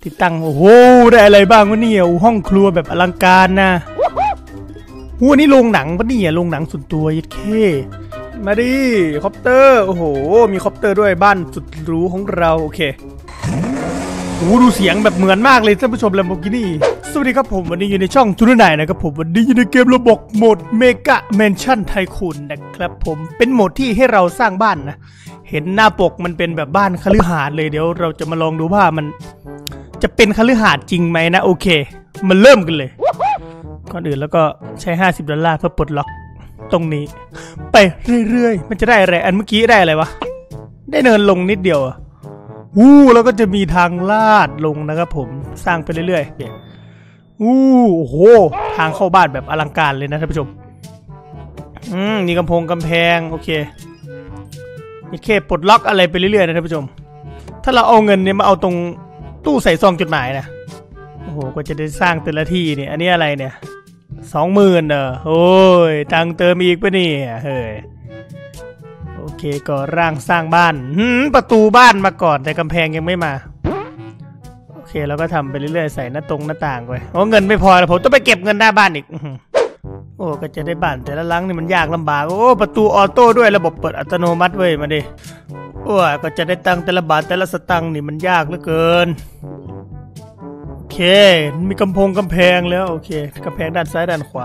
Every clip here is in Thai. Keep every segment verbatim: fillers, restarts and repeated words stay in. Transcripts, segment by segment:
ติดตั้งโอ้โหได้อะไรบ้างวะเนี่ยห้องครัวแบบอลังการนะหัวนี่โรงหนังปะเนี่ยโรงหนังส่วนตัวยัดเข้มาดิคอปเตอร์โอ้โหมีคอปเตอร์ด้วยบ้านสุดหรูของเราโอเคโอ้ดูเสียงแบบเหมือนมากเลยท่านผู้ชม Lamborghini สวัสดีครับผมวันนี้อยู่ในช่องจูนไหนนะครับผมวันนี้อยู่ในเกมโรบล็อกโหมดเมกะแมนชั่นไทคูนนะครับผมเป็นโหมดที่ให้เราสร้างบ้านนะเห็นหน้าปกมันเป็นแบบบ้านคฤหาสน์เลยเดี๋ยวเราจะมาลองดูว่ามันจะเป็นคฤหาสน์จริงไหมนะโอเคมาเริ่มกันเลยก่อนอื่นแล้วก็ใช้ห้าสิบดอลลาร์เพื่อปลดล็อกตรงนี้ไปเรื่อยๆมันจะได้อะไรอันเมื่อกี้ได้อะไรวะได้เนินลงนิดเดียวอ่ะวู้แล้วก็จะมีทางลาดลงนะครับผมสร้างไปเรื่อยๆวู้โอ้โหทางเข้าบ้านแบบอลังการเลยนะท่านผู้ชมอืมมีกำแพงกำแพงโอเคโอเคปลดล็อกอะไรไปเรื่อยๆนะท่านผู้ชมถ้าเราเอาเงินเนี่ยมาเอาตรงตู้ใส่ซองจดหมายนะโอ้โหก็จะได้สร้างแต่ละที่เนี่ยอันนี้อะไรเนี่ยสองหมื่นเนอะโอ้ยตังเติมอีกปะเนี่ยเฮ้ยโอเคก่อร่างสร้างบ้านประตูบ้านมาก่อนแต่กำแพงยังไม่มาโอเคเราก็ทำไปเรื่อยๆใส่หน้าตรงหน้าต่างไปโอ้เงินไม่พอแล้วผมต้องไปเก็บเงินหน้าบ้านอีกโอ้ก็จะได้บ้านแต่ละหลังนี่มันยากลำบากโอ้ประตูออโต้ด้วยระบบเปิดอัตโนมัติเว้ยมาดิโอ้ก็จะได้ตังแต่ละบาทแต่ละสตังค์นี่มันยากเหลือเกินโอเคมีกำแพงกำแพงแล้วโอเคกำแพงด้านซ้ายด้านขวา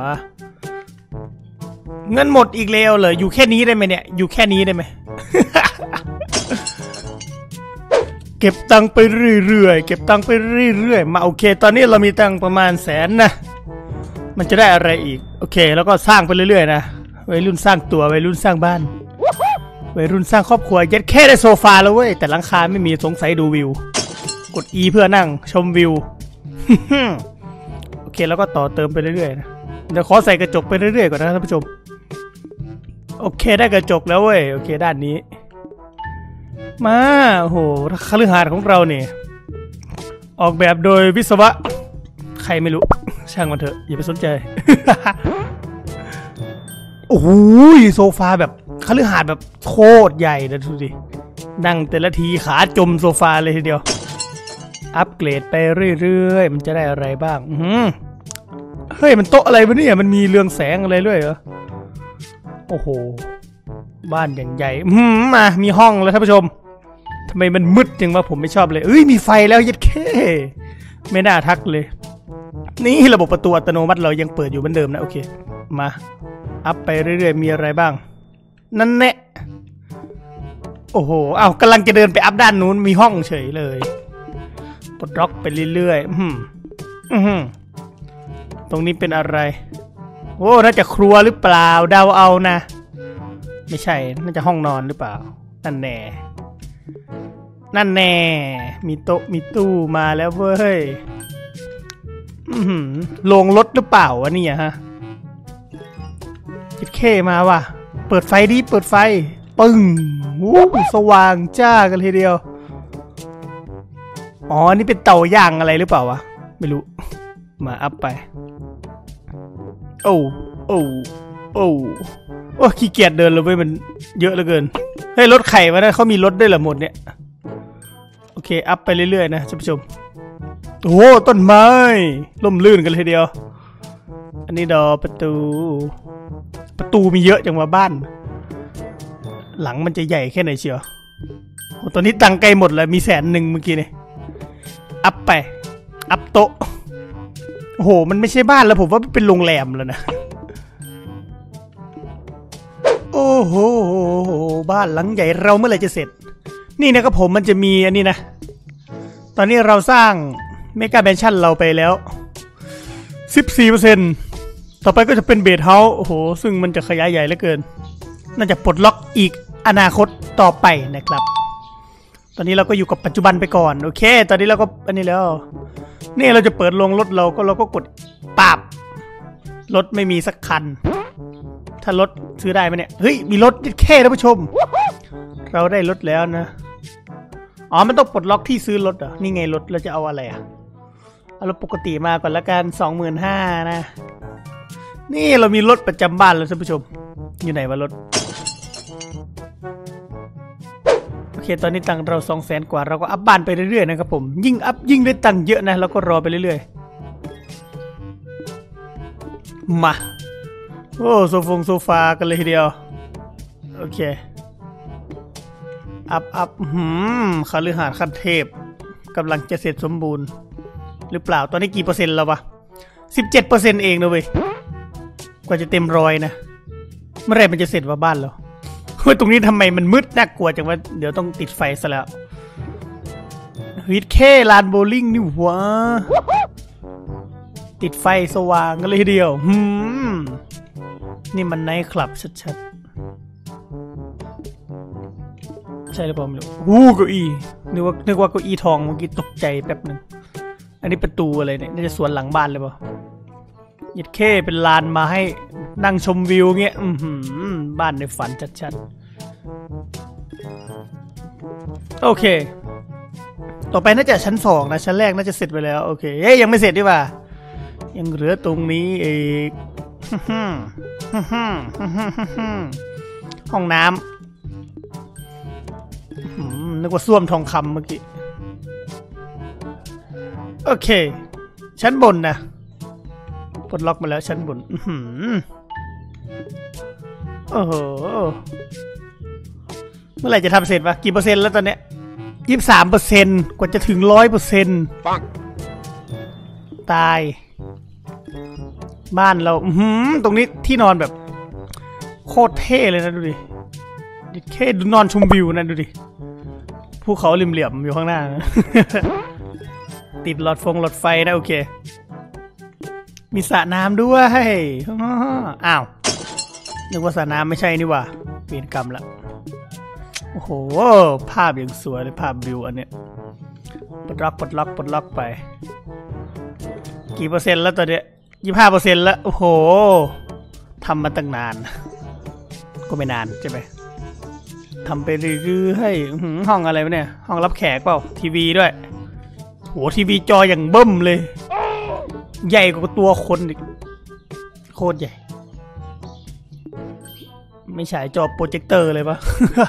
เงินหมดอีกแล้วเลยอยู่แค่นี้ได้ไหมเนี่ยอยู่แค่นี้ได้ไหม เก็บตังค์ไปเรื่อยๆเก็บตังค์ไปเรื่อยๆมาโอเคตอนนี้เรามีตังค์ประมาณแสนนะมันจะได้อะไรอีกโอเคแล้วก็สร้างไปเรื่อยๆนะวัยรุ่นสร้างตัววัยรุ่นสร้างบ้านวัยรุ่นสร้างครอบครัวยัดแค่ได้โซฟาแล้วเว้ยแต่หลังคาไม่มีสงสัยดูวิวกด E เพื่อนั่งชมวิว โอเคแล้วก็ต่อเติมไปเรื่อยๆนะเดี๋ยวขอใส่กระจกไปเรื่อยๆก่อนนะท่านผู้ชมโอเคได้กระจกแล้วเว้ยโอเคด้านนี้มาโอ้โหคฤหาสน์ของเราเนี่ยออกแบบโดยวิศวะใครไม่รู้ช่างมันเถอะอย่าไปสนใจ โอ้โหโซฟาแบบคฤหาสน์แบบโคตรใหญ่นะดูดินั่งแต่ละทีขาจมโซฟาเลยทีเดียวอัปเกรดไปเรื่อยๆมันจะได้อะไรบ้างเฮ้ยมันโต๊ะอะไรวะเนี่ยมันมีเรืองแสงอะไรด้วยเหรอโอ้โหบ้านอย่างใหญ่มามีห้องแล้วท่านผู้ชมทำไมมันมืดจังวะผมไม่ชอบเลยเอ้ยมีไฟแล้วยัดแค่ไม่น่าทักเลยนี่ระบบประตูอัตโนมัติเรายังเปิดอยู่เหมือนเดิมนะโอเคมาอัพไปเรื่อยๆมีอะไรบ้างนั่นแน่โอ้โหอ้าวกำลังจะเดินไปอัพด้านนู้นมีห้องเฉยเลยปลดล็อกไปเรื่อยๆอืมอืมตรงนี้เป็นอะไรโอ้น่าจะครัวหรือเปล่าเดาเอานะไม่ใช่น่าจะห้องนอนหรือเปล่านั่นแน่นั่นแน่มีโต๊ะมีตู้มาแล้วเว้ยโรงรถหรือเปล่าวะเนี่ยฮะจิตเข้มาว่ะเปิดไฟดิเปิดไฟปึ้งวู้สว่างจ้ากันทีเดียวอ๋อนี่เป็นเตาย่างอะไรหรือเปล่าวะไม่รู้มาอัพไปโอ้โอ้โอ้โอ้ขี้เกียจเดินเลยเว้ยมันเยอะเหลือเกินเฮ้ยรถไข่มาได้เขามีรถด้วยเหรอหมดเนี่ยโอเคอัพไปเรื่อยๆนะท่านผู้ชมโอ้ต้นไม้ล่มลื่นกันเลยทีเดียวอันนี้ดอประตูประตูมีเยอะจังวะบ้านหลังมันจะใหญ่แค่ไหนเชียวโอ้ตอนนี้ตังค์ใกล้หมดแล้วมีแสนหนึ่งเมื่อกี้เนี่ยอัพไปอัพโต๊ะโอ้โหมันไม่ใช่บ้านแล้วผมว่าเป็นโรงแรมแล้วนะโอ้โหบ้านหลังใหญ่เราเมื่อไหร่จะเสร็จนี่นะครับผมมันจะมีอันนี้นะตอนนี้เราสร้างเมกาแมนชั่นเราไปแล้ว สิบสี่เปอร์เซ็นต์ ต่อไปก็จะเป็นเบสเฮาส์โอ้โหซึ่งมันจะขยายใหญ่เหลือเกินน่าจะปลดล็อกอีกอนาคตต่อไปนะครับตอนนี้เราก็อยู่กับปัจจุบันไปก่อนโอเคตอนนี้เราก็อันนี้แล้วนี่เราจะเปิดโรงรถเราก็เราก็กดปับรถไม่มีสักคันถ้ารถซื้อได้ไหมเนี่ยเฮ้ยมีรถแค่ท่านผู้ชมเราได้รถแล้วนะอ๋อมันต้องปลดล็อกที่ซื้อรถเหรอนี่ไงรถเราจะเอาอะไรอ่ะเอารถปกติมาก่อนละกันสองหมื่นห้านะนี่เรามีรถประจำบ้านแล้วท่านผู้ชมอยู่ไหนวะรถโอเคเคตอนนี้ตังค์เราสองแสนกว่าเราก็อัพบ้านไปเรื่อยๆนะครับผมยิ่งอัพยิ่งได้ตังค์เยอะนะเราก็รอไปเรื่อยๆมาโอ้โซฟงโซฟากันเลยทีเดียวโอเคอัพอัพหืมคฤหาสน์ขั้นเทพกำลังจะเสร็จสมบูรณ์หรือเปล่าตอนนี้กี่เปอร์เซ็นต์แล้ววะสิบเจ็ดเปอร์เซ็นต์เองนะเว้ยกว่าจะเต็มร้อยนะเมื่อไรมันจะเสร็จว่าบ้านเราเฮ้ยตรงนี้ทำไมมันมืดน่ากลัวจังว่าเดี๋ยวต้องติดไฟซะแล้วฮิตแค่ลานโบลิ่งนี่หวะติดไฟสว่างกันเลยทีเดียวหืมนี่มันไนท์คลับชัดๆใช่หรือเปล่าไม่รู้อู้เก้าอี้นึกว่านึกว่าเก้าอี้ทองเมื่อกี้ตกใจแป๊บหนึ่งอันนี้ประตูอะไรเนี่ยน่าจะสวนหลังบ้านเลยเปล่ายิดแค่เป็นลานมาให้นั่งชมวิวเงี้ยอือหือบ้านในฝันชัดๆโอเคต่อไปน่าจะชั้นสองนะชั้นแรกน่าจะเสร็จไปแล้วโอเคเฮ้ยยังไม่เสร็จดีกว่ายังเหลือตรงนี้อีกห้องน้ำนึกว่าส้วมทองคำเมื่อกี้โอเคชั้นบนนะปลดล็อกมาแล้วชั้นบนโอ้โหเมื่อไหร่จะทำเสร็จวะกี่เปอร์เซ็นต์แล้วตอนเนี้ยยี่สิบสามเปอร์เซ็นต์กว่าจะถึงร้อยเปอร์เซ็นต์ตายบ้านเราอืมตรงนี้ที่นอนแบบโคตรเท่เลยนะดูดิดิแค่ดูนอนชมวิวนะดูดิภูเขาเหลี่ยมๆอยู่ข้างหน้านะติดหลอดฟงหลอดไฟนะโอเคมีสระน้ำด้วยอ้าวนึกว่าสระน้ำไม่ใช่นี่หว่าเปลี่ยนกรรมละโอ้โหภาพอย่างสวยเลยภาพวิวอันเนี้ยปลดล็อกปลดล็อกปลดล็อกไปกี่เปอร์เซ็นต์แล้วตอนเนี้ยยี่สิบห้าเปอร์เซ็นต์แล้วโอ้โหทำมาตั้งนานก็ไม่นานใช่ไหมทำไปเรื่อยๆห้องอะไรวะเนี่ยห้องรับแขกเปล่าทีวีด้วยโหทีวีจออย่างเบิ้มเลยใหญ่กว่าตัวคนอีกโคตรใหญ่ไม่ใช่จอโปรเจคเตอร์เลยปะ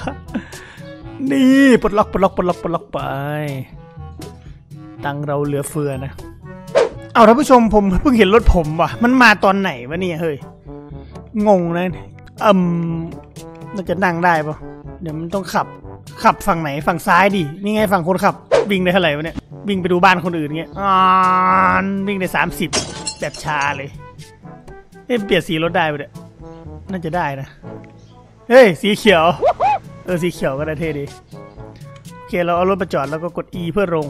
นี่ปลดล็อกปลดล็อกปลดล็อกปลดล็อกไปตังเราเหลือเฟือนะเอาท่านผู้ชมผมเพิ่งเห็นรถผมว่ะมันมาตอนไหนวะเนี่ยเฮ้ยงงนะอืมน่าจะนั่งได้ปะเดี๋ยวมันต้องขับขับฝั่งไหนฝั่งซ้ายดินี่ไงฝั่งคนขับวิ่งได้เท่าไหร่วะเนี่ยวิ่งไปดูบ้านคนอื่นเงี้ยอ่าวิ่งได้สามสิบแบบชาเลยเอ๊ะเปลี่ยนสีรถได้ปะเนี่ยน่าจะได้นะเฮ้ยสีเขียวเออสีเขียวก็ได้เท่ดีโอเคเราเอารถมาจอดแล้วก็กด E เพื่อลง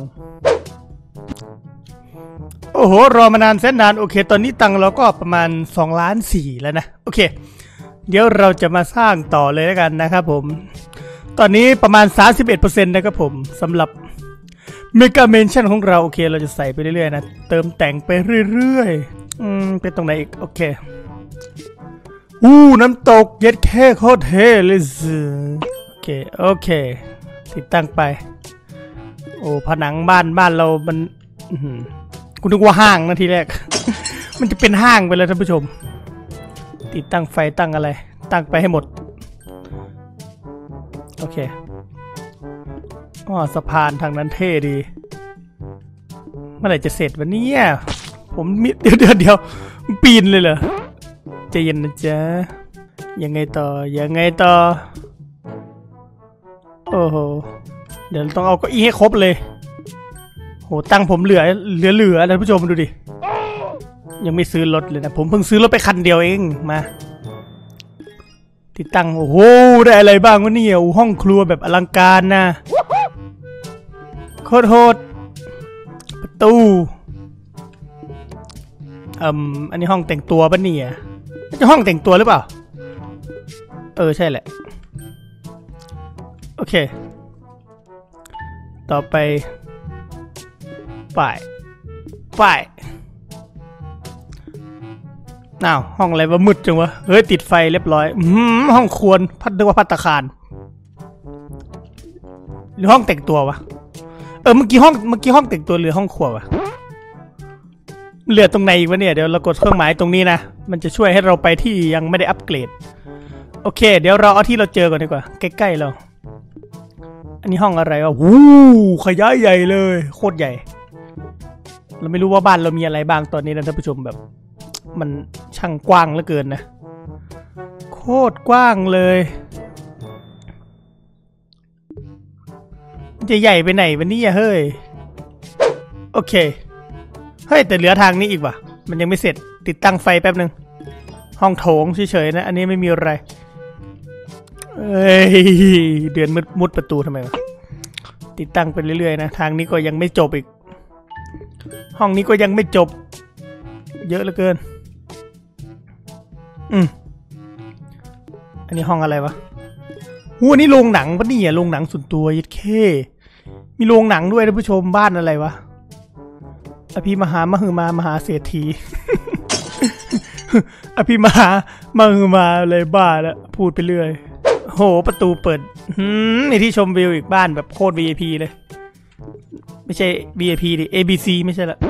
โอ้โหรอมานานแสนนานโอเคตอนนี้ตังค์เราก็ประมาณสองล้านสี่แล้วนะโอเคเดี๋ยวเราจะมาสร้างต่อเลยแล้วกันนะครับผมตอนนี้ประมาณ สามสิบเอ็ดเปอร์เซ็นต์ นะครับผมสำหรับเมกาเมนชั่นของเราโอเคเราจะใส่ไปเรื่อยๆนะเติมแต่งไปเรื่อยๆอืมเป็นตรงไหนอีกโอเคอู้น้ำตกเย็ดแค่โคตรเท่เลยโอเคโอเคติดตั้งไปโอ้ผนังบ้านบ้านเรามันกูนึกว่าห้างนะทีแรก มันจะเป็นห้างไปเลยท่านผู้ชมติดตั้งไฟตั้งอะไรตั้งไปให้หมดโอเคอ๋อสะพานทางนั้นเท่ดีเมื่อไหร่จะเสร็จวันนี้ผมมีเดี๋ยวเดี๋ยวเดี๋ยวปีนเลยเหรอใจเย็นนะจ๊ะยังไงต่อยังไงต่อโอ้โหเดี๋ยวต้องเอาเก้าอี้ให้ครบเลยโหตังผมเหลือเหลือเหลือท่านผู้ชมดูดิยังไม่ซื้อรถเลยนะผมเพิ่งซื้อรถไปคันเดียวเองมาติดตั้งโอ้โหได้อะไรบ้างวะเนี่ยห้องครัวแบบอลังการนะโคตรโหดประตูอืมอันนี้ห้องแต่งตัวปะเนี่ยจะห้องแต่งตัวหรือเปล่าเออใช่แหละโอเคต่อไปป้ายป้ายอ้าวห้องอะไรวะมืดจังวะเฮ้ยติดไฟเรียบร้อยอืมห้องครัวพัดนึกว่าภัตตาคารหรือห้องแต่งตัววะเออเมื่อกี้ห้องเมื่อกี้ห้องแต่งตัวหรือห้องครัววะเหลือตรงไหนอีกวะเนี่ยเดี๋ยวเรากดเครื่องหมายตรงนี้นะมันจะช่วยให้เราไปที่ยังไม่ได้อัปเกรดโอเคเดี๋ยวเราเอาที่เราเจอก่อนดีกว่าใกล้ๆเราอันนี้ห้องอะไรวะวู้ขยายใหญ่เลยโคตรใหญ่เราไม่รู้ว่าบ้านเรามีอะไรบ้างตอนนี้นะท่านผู้ชมแบบมันช่างกว้างเหลือเกินนะโคตรกว้างเลยจะใหญ่ไปไหนวันนี้อะเฮ้ยโอเคเฮ้ยแต่เหลือทางนี้อีกว่ะมันยังไม่เสร็จติดตั้งไฟแป๊บนึงห้องโถงเฉยๆนะอันนี้ไม่มีอะไรเอ้ยเดือนมุดมุดประตูทำไมวะติดตั้งไปเรื่อยๆนะทางนี้ก็ยังไม่จบอีกห้องนี้ก็ยังไม่จบเยอะเหลือเกินอืมอันนี้ห้องอะไรวะหูอันนี้โรงหนังปะเนี่ยโรงหนังส่วนตัวยัดเข้มีโรงหนังด้วยท่านผู้ชมบ้านอะไรวะอภิมหามหึมามหาเศรษฐี อภิมหามหึมาเลยบ้าแล้วพูดไปเรื่อยโหประตูเปิดหืมในที่ชมวิวอีกบ้านแบบโคตร วี ไอ พี เลยไม่ใช่ วี ไอ พี ดิ เอ บี ซี ไม่ใช่ละ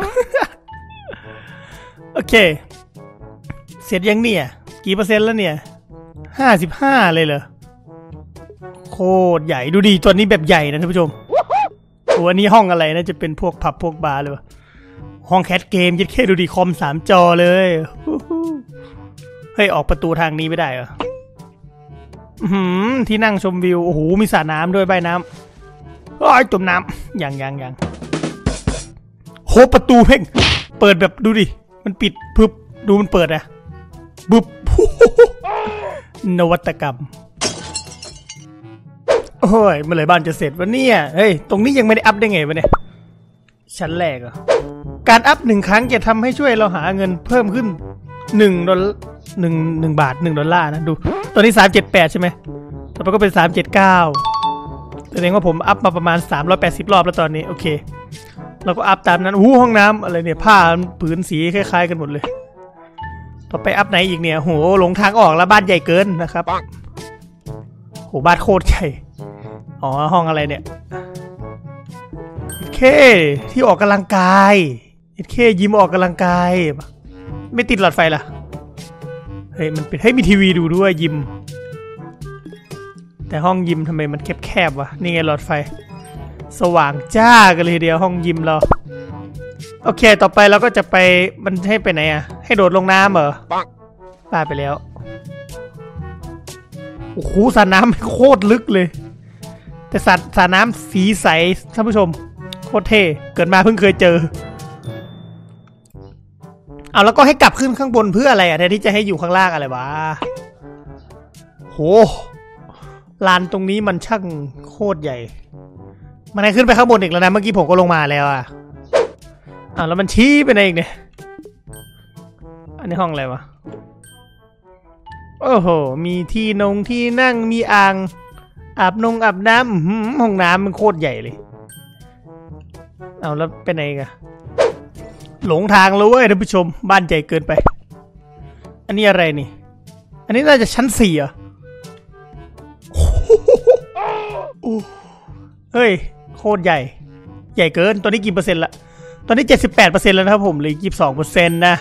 โอเคเสร็จยังเนี่ยกี่เปอร์เซ็นต์แล้วเนี่ยห้าสิบห้าเลยเหรอโคตรใหญ่ดูดีตัวนี้แบบใหญ่นะท่านผู้ชมตัวนี้ห้องอะไรนะจะเป็นพวกผับพวกบาร์เลยวะห้องแคสเกมยัดแค่ดูดีคอมสามจอเลยเฮ้ยออกประตูทางนี้ไม่ได้เหรอหืมที่นั่งชมวิวโอ้โหมีสระน้ำด้วยใบน้ำโอ้ยจมน้ำยังยังยังโหประตูเพ่งเปิดแบบดูดิมันปิดพึบดูมันเปิดอะบึบนวัตกรรมโอ้ยเมื่อไหร่บ้านจะเสร็จวะเนี่ยเฮ้ยตรงนี้ยังไม่ได้อัพได้ไงวะเนี่ยชั้นแรกเหรอการอัพหนึ่งครั้งจะทำให้ช่วยเราหาเงินเพิ่มขึ้นหนึ่งดอลหนึ่งหนึ่งบาทหนึ่งดอลลาร์นะดูตอนนี้สามเจ็ดแปดใช่ไหมต่อไปก็เป็นสามเจ็ดเก้าแสดงว่าผมอัพมาประมาณสามร้อยแปดสิบรอบแล้วตอนนี้โอเคเราก็อัพตามนั้นอู้ห้องน้ำอะไรเนี่ยผ้าผืนสีคล้ายๆกันหมดเลยต่อไปอัพไหนอีกเนี่ยโหหลงทางออกแล้วบ้านใหญ่เกินนะครับโหบ้านโคตรใหญ่อ๋อห้องอะไรเนี่ยเคที่ออกกำลังกายเคยิมออกกำลังกายไม่ติดหลอดไฟล่ะเฮ้ยมันเป็นให้มีทีวีดูด้วยยิมแต่ห้องยิมทำไมมันแคบๆวะนี่ไงหลอดไฟสว่างจ้ากันเลยเดียวห้องยิมเราโอเคต่อไปเราก็จะไปมันให้ไปไหนอะให้โดดลงน้ำเหรอป้าไปแล้วโอ้โหสระน้ำโคตรลึกเลยแต่สระสระน้ำสีใสท่านผู้ชมโคตรเท่เกิดมาเพิ่งเคยเจอเอาแล้วก็ให้กลับขึ้นข้างบนเพื่ออะไรอะแทนที่จะให้อยู่ข้างล่างอะไรวะโหลานตรงนี้มันช่างโคตรใหญ่มันให้ขึ้นไปข้างบนอีกแล้วนะเมื่อกี้ผมก็ลงมาแล้วอะอ่ะแล้วมันชี้ไปไหนอีกเนี่ยอันนี้ห้องอะไรวะโอ้โหมีที่นงที่นั่งมีอ่างอาบนงอาบน้ำห้องน้ำมันโคตรใหญ่เลยเอาแล้วไปไหนกันหลงทางแล้วเว้ยท่านผู้ชมบ้านใหญ่เกินไปอันนี้อะไรนี่อันนี้น่าจะชั้นสี่อ่ะเฮ้ยโคตรใหญ่ใหญ่เกินตอนนี้กี่เปอร์เซ็นต์ละตอนนี้เจ็ดสิบแปดเปอร์เซ็นต์แล้วนะครับผมเหลือยี่สิบสองเปอร์เซ็นต์นะ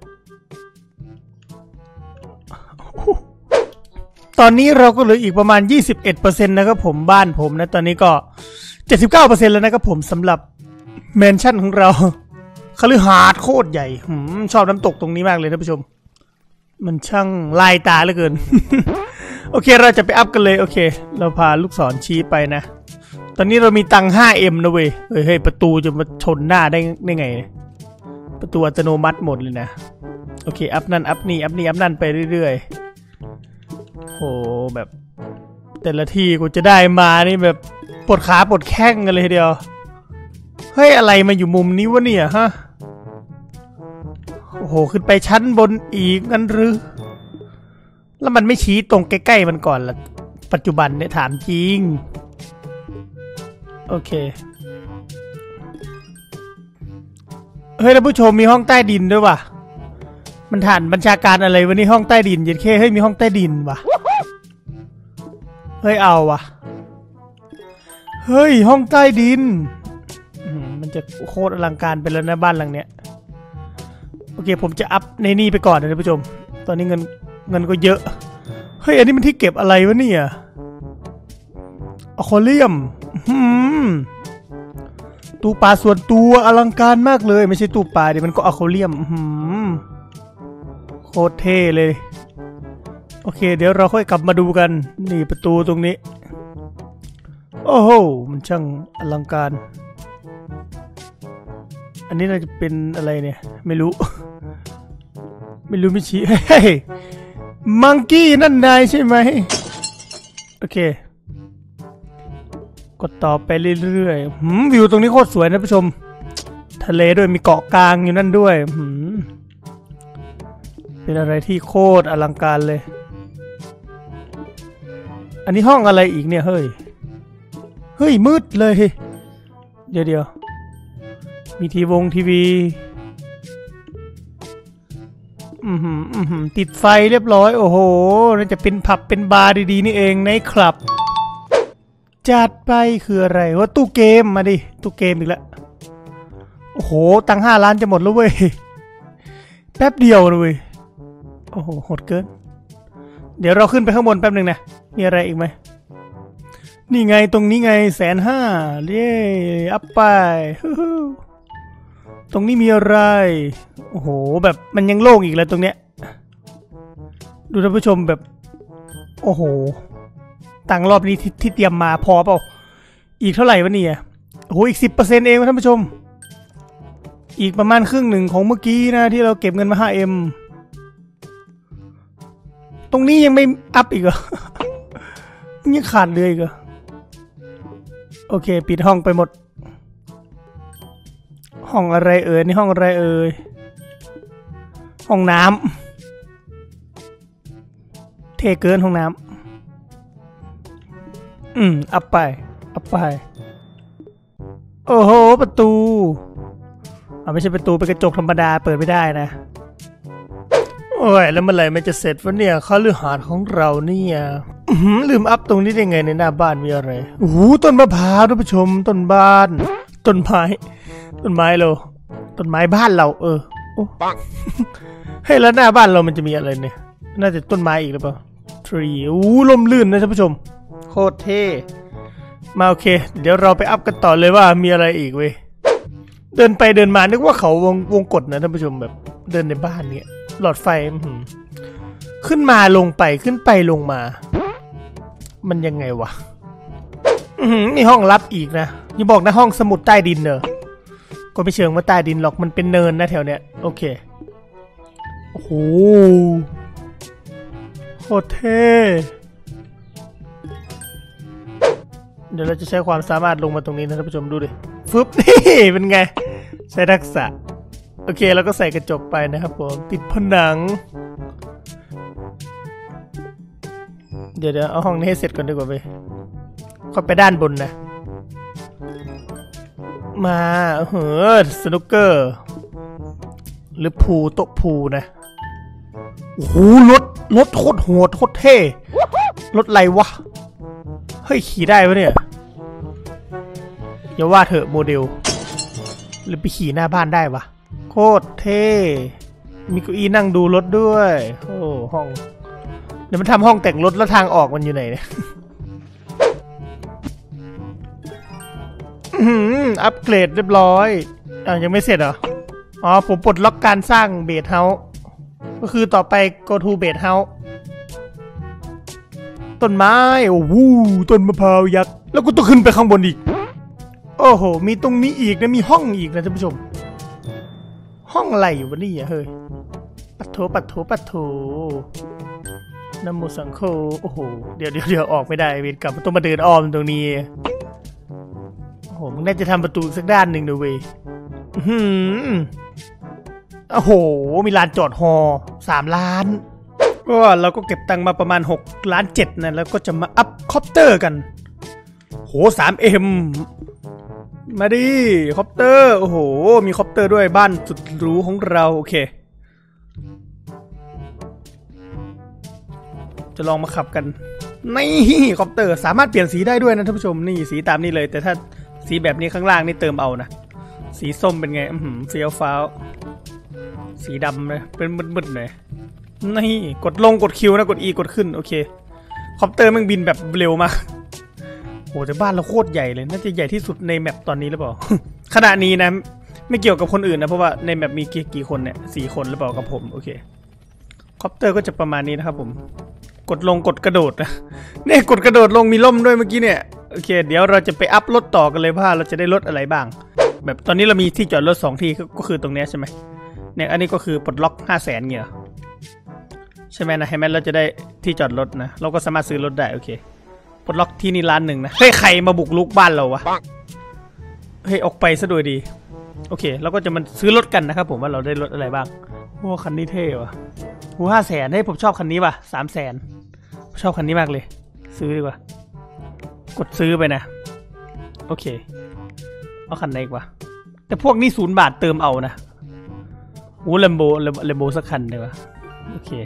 ตอนนี้เราก็เหลืออีกประมาณ ยี่สิบเอ็ดเปอร์เซ็นต์ นะครับผมบ้านผมนะตอนนี้ก็ เจ็ดสิบเก้าเปอร์เซ็นต์ แล้วนะครับผมสำหรับแมนชั่นของเราคฤหาสน์โคตรใหญ่ชอบน้ำตกตรงนี้มากเลยท่านผู้ชมมันช่างลายตาเหลือเกิน โอเคเราจะไปอัพกันเลยโอเคเราพาลูกศรชี้ไปนะตอนนี้เรามีตังค์ ห้าเอ็ม นะเว้ยเฮ้ยเฮ้ยประตูจะมาชนหน้าได้ได้ไงประตูอัตโนมัติหมดเลยนะโอเคอัพนั่นอัพนี่อัพนี่อัพนั่นไปเรื่อยๆโอ้แบบแต่ละทีกูจะได้มานี่แบบปวดขาปวดแข้งกันเลยทีเดียวเฮ้ยอะไรมาอยู่มุมนี้วะเนี่ยฮะโอ้โหขึ้นไปชั้นบนอีกงั้นหรือแล้วมันไม่ชี้ตรงใกล้ๆมันก่อนล่ะปัจจุบันเนี่ยถามจริงโอเคเฮ้ยท่านผู้ชมมีห้องใต้ดินด้วยว่ะมันฐานบัญชาการอะไรวะนี่ห้องใต้ดินเย็นเคเฮ้ยมีห้องใต้ดินว่ะเฮ้ยเอาว่ะเฮ้ยห้องใต้ดินมันจะโคตรอลังการไปแล้วนะบ้านหลังเนี้ยโอเคผมจะอัพในนี่ไปก่อนนะท่านผู้ชมตอนนี้เงินเงินก็เยอะเฮ้ยอันนี้มันที่เก็บอะไรวะเนี่ยอะควาเรียมหืมตู้ปลาส่วนตัวอลังการมากเลยไม่ใช่ตู้ปลาเดี๋ยวมันก็อะควาเรียมหืมโคตรเท่เลยโอเคเดี๋ยวเราค่อยกลับมาดูกันนี่ประตูตรงนี้โอ้โหมันช่างอลังการอันนี้น่าจะเป็นอะไรเนี่ยไม่รู้ไม่รู้ไม่ชี้เฮ้ยมังกี้นั่นนายใช่ไหมโอเคกดต่อไปเรื่อยๆหืมวิวตรงนี้โคตรสวยนะผู้ชมทะเลด้วยมีเกาะกลางอยู่นั่นด้วยหืมเป็นอะไรที่โคตรอลังการเลยอันนี้ห้องอะไรอีกเนี่ยเฮ้ยเฮ้ยมืดเลยเดี๋ยวเดี๋ยวมีทีวงทีวีอืมอืมติดไฟเรียบร้อยโอ้โหน่าจะเป็นผับเป็นบาร์ดีๆนี่เองในคลับจัดไปคืออะไรว่าตู้เกมมาดิตู้เกมอีกแล้วโอ้โหตังห้าล้านจะหมดแล้วเว้ยแป๊บเดียวเลยโอ้โหโหดเกินเดี๋ยวเราขึ้นไปข้างบนแป๊บหนึ่งนะมีอะไรอีกไหมนี่ไงตรงนี้ไงแสนห้าเย้อัพไปตรงนี้มีอะไรโอ้โหแบบมันยังโล่งอีกแล้วตรงเนี้ยดูท่านผู้ชมแบบโอ้โหตังรอบนี้ที่ที่เตรียมมาพอเปล่าอีกเท่าไหร่วะเนี่ยโอ้โหอีกสิบเปอร์เซ็นต์เองท่านผู้ชมอีกประมาณครึ่งหนึ่งของเมื่อกี้นะที่เราเก็บเงินมา ห้าเอ็ม ตรงนี้ยังไม่อัพอีกเหรอยังขาดเลยอีกเหรอโอเคปิดห้องไปหมดห้องอะไรเอ่ยนี่ห้องอะไรเอ่ยห้องน้ำเทเกินห้องน้ำอืมอัพไปอัพไปโอ้โหประตูอ่าไม่ใช่ประตูเป็นกระจกธรรมดาเปิดไม่ได้นะโอ้ยแล้วเมื่อไหร่มันจะเสร็จวะเนี่ยข้าลือหาดของเราเนี่ยลืมอัพตรงนี้ได้ไงในหน้าบ้านมีอะไรโอ้โหต้นมะพร้าวท่านผู้ชมต้นบ้านต้นไม้ต้นไม้เราต้นไม้บ้านเราเออโอ้ให้แล้วหน้าบ้านเรามันจะมีอะไรเนี่ยน่าจะต้นไม้อีกหรือเปล่าทรีโอ้ลมลื่นนะท่านผู้ชมโคตรเท่มาโอเคเดี๋ยวเราไปอัพกันต่อเลยว่ามีอะไรอีกเว้ยเดินไปเดินมานึกว่าเขาวงวงกดนะท่านผู้ชมแบบเดินในบ้านเนี่ยหลอดไฟขึ้นมาลงไปขึ้นไปลงมามันยังไงวะมีห้องลับอีกนะอย่าบอกนะห้องสมุดใต้ดินเนอะก็ไม่เชิงว่าใต้ดินหรอกมันเป็นเนินนะแถวเนี้ยโอเคโอ้โหโคตรเท่เดี๋ยวเราจะใช้ความสามารถลงมาตรงนี้นะท่านผู้ชมดูดิฟึบนี่เป็นไงใช้ทักษะโอเคแล้วก็ใส่กระจกไปนะครับผมติดผนังเดี๋ยวเดี๋ยวเอาห้องนี้ให้เสร็จก่อนดีกว่าไปค่อยไปด้านบนนะมาเฮ้อสนุกเกอร์หรือพูโต๊ะพูนะโอ้โหรถรถโคตรโหดโคตรเท่รถอะไรวะเฮ้ยขี่ได้ปะเนี่ยอย่าว่าเถอะโมเดลหรือไปขี่หน้าบ้านได้วะโคตรเท่มีเก้าอี้นั่งดูรถด้วยโอ้ห้องเดี๋ยวมันทำห้องแต่งรถแล้วทางออกมันอยู่ไหนเนี่ยอัปเกรดเรียบร้อยอ่ะยังไม่เสร็จเหรออ๋อผมปลดล็อกการสร้างเบสเฮาส์ก็คือต่อไป go to เบสเฮาส์ต้นไม้โอ้โหต้นมะพร้าวยักษ์แล้วก็ต้องขึ้นไปข้างบนอีกโอ้โหมีตรงนี้อีกนะมีห้องอีกนะท่านผู้ชมห้องอะไรอยู่วะนี่เฮ้ยปัดโถปัดโถปัดโถน้ำมูสังโฆโอ้โหเดี๋ยวเดี๋ยวเดี๋ยวออกไม่ได้เวรกรรมต้องมาเดินอ้อมตรงนี้โอ้โหมึงน่าจะทำประตูสักด้านหนึ่งนะเว้ยอืมโอ้โหมีลานจอดฮอสามล้านก็เราก็เก็บตังค์มาประมาณหกล้านเจ็ดนะแล้วก็จะมาอัพคอปเตอร์กันโหสามเอ็มมาดิคอปเตอร์โอ้โหมีคอปเตอร์ด้วยบ้านสุดหรูของเราโอเคจะลองมาขับกันนี่คอปเตอร์สามารถเปลี่ยนสีได้ด้วยนะท่านผู้ชมนี่สีตามนี้เลยแต่ถ้าสีแบบนี้ข้างล่างนี่เติมเอานะสีส้มเป็นไงอืมเฟี้ยวฟ้าวสีดำเลยเป็นมืดๆหน่อยนี่กดลงกดคิวนะกด E กดขึ้นโอเคคอปเตอร์มันบินแบบเร็วมากหแต่บ้านเราโคตรใหญ่เลยน่าจะใหญ่ที่สุดในแมปตอนนี้หรือเปล่า ขณะนี้นะไม่เกี่ยวกับคนอื่นนะเพราะว่าในแมปมีกี่คนเนี่ยสี่คนหรือเปล่ากับผมโอเคคอปเตอร์ก็จะประมาณนี้นะครับผมกดลงกดกระโดดนะเนี่ยกดกระโดดลงมีล่มด้วยเมื่อกี้เนี่ยโอเคเดี๋ยวเราจะไปอัพรถต่อกันเลยว่าเราจะได้รถอะไรบ้างแบบตอนนี้เรามีที่จอดรถสองที่ก็คือตรงนี้ใช่ไหมเนี่ยอันนี้ก็คือปลดล็อกห้าแสนเงี้ยใช่ไหมนะให้แม่เราจะได้ที่จอดรถนะเราก็สามารถซื้อรถได้โอเคปลดล็อกที่นี่ล้านหนึ่งนะเฮ้ยใครมาบุกรุกบ้านเราวะเฮ้ยออกไปซะโดยดีโอเคเราก็จะมาซื้อรถกันนะครับผมว่าเราได้รถอะไรบ้างโอ้คันนี้เท่ว่ะโอ้ห้าแสนให้ผมชอบคันนี้ว่ะสามแสนชอบคันนี้มากเลยซื้อดีกว่ากดซื้อไปนะโอเคเอาคันไหนกว่าแต่พวกนี้ศูนย์บาทเติมเอานะโอ้เลมโบเลมโบสักคันดีกว่าโอเค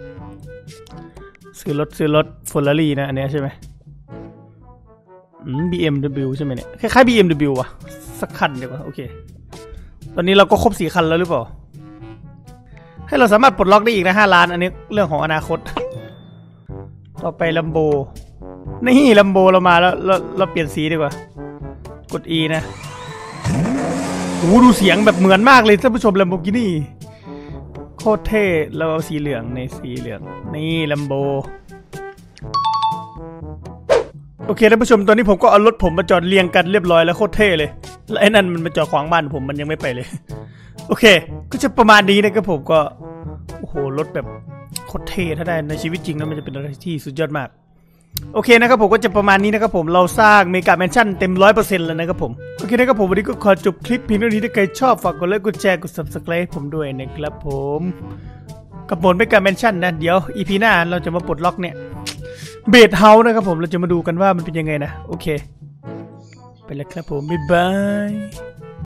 ซื้อรถซื้อรถเฟอร์รารี่นะอันนี้ใช่ไหมอืม บี เอ็ม ดับเบิลยู ใช่ไหมเนี่ยคล้ายๆ บี เอ็ม ดับเบิลยู ว่ะสักคันดีกว่าโอเคตอนนี้เราก็ครบสี่คันแล้วหรือเปล่าให้เราสามารถปลดล็อกได้อีกนะห้าล้านอันนี้เรื่องของอนาคตต่อไปลัมโบนี่ลัมโบเรามาแล้วเราเราเปลี่ยนสีดีกว่ากด E นะโอ้ดูเสียงแบบเหมือนมากเลยท่านผู้ชมลัมโบกินี่โคตรเท่เราเอาสีเหลืองในสีเหลืองนี่ลัมโบโอเคท่านผู้ชมตอนนี้ผมก็เอารถผมมาจอดเรียงกันเรียบร้อยแล้วโคตรเท่เลยแล้วไอ้นั่นมันมาจอดขวางบ้านผมมันยังไม่ไปเลยโอเคก็จะประมาณนี้นะครับผมก็โอ้โหรถแบบโคตรเท่ถ้าได้ในชีวิตจริงแล้วมันจะเป็นอะไรที่สุดยอดมากโอเคนะครับผมก็จะประมาณนี้นะครับผมเราสร้างเมกาแมนชั่นเต็มร้อยเปอร์เซ็นต์แล้วนะครับผมโอเคนะครับผมวันนี้ก็ขอจบคลิปเพียงเท่านี้ถ้าใครชอบฝากกดไลค์กดแชร์กด ซับสไครบ์ ผมด้วยนะครับผมกับโหมดเมกาแมนชั่นนะเดี๋ยว อี พี หน้าเราจะมาปลดล็อกเนี่ยเบดเฮาส์นะครับผมเราจะมาดูกันว่ามันเป็นยังไงนะโอเคไปแล้วครับผมบ๊ายบาย